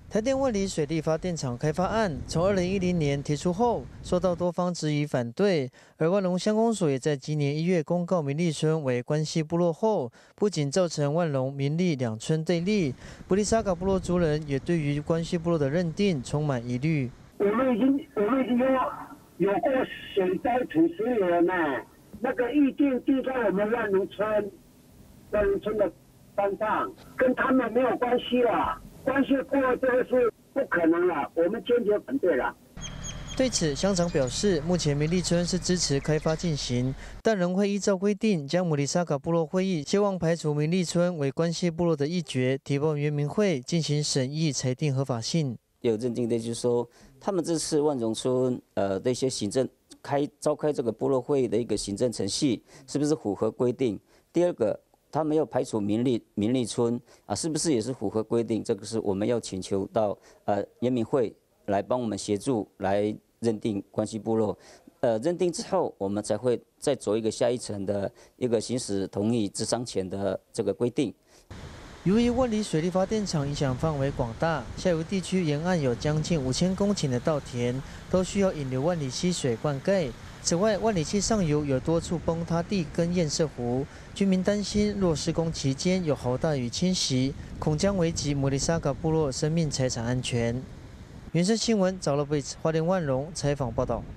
台电万里水力发电厂开发案从2010年提出后，受到多方质疑反对。而万隆乡公所也在今年1月公告民立村为关系部落后，不仅造成万隆、民立两村对立，布里沙嘎部落族人也对于关系部落的认定充满疑虑。 我们已经有过水灾土石流呢，那个预定定在我们万隆村的山上，跟他们没有关系了。关系过这个是不可能了，我们坚决反对了。 对此，乡长表示，目前民立村是支持开发进行，但仍会依照规定将姆里沙卡部落会议希望排除民立村为关系部落的议决提报原民会进行审议，裁定合法性。 有认定的就是说，他们这次万荣村的一些行政召开这个部落会议的一个行政程序是不是符合规定？第二个，他没有排除民立村是不是也是符合规定？这个是我们要请求到原民会来帮我们协助来认定关系部落。认定之后，我们才会再走一个下一层的一个行使同意之商权的这个规定。 由于万里水力发电厂影响范围广大，下游地区沿岸有将近5000公顷的稻田，都需要引流万里溪水灌溉。此外，万里溪上游有多处崩塌地跟堰塞湖，居民担心若施工期间有豪大雨侵袭，恐将危及姆里沙嘎部落生命财产安全。原生新闻早乐贝花莲万荣采访报道。